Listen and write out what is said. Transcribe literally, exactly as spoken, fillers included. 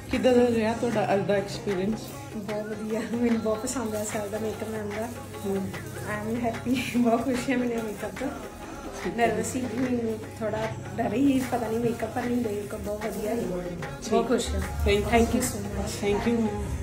ਕਿੱਦਾਂ ਦਾ ਰਿਹਾ ਤੁਹਾਡਾ ਅੱਜ ਦਾ ਐਕਸਪੀਰੀਅੰਸ? बहुत वधिया, मैंने बहुत पसंद आया सर का मेकअप मैम का। आई एम हैप्पी, बहुत खुश है मैंने मेकअप तो। नर्वस ही मैंने थोड़ा डर ही, पता नहीं मेकअप पर नहीं मेकअप बहुत वधिया ही, बहुत खुश है। Thank you so much. Thank you.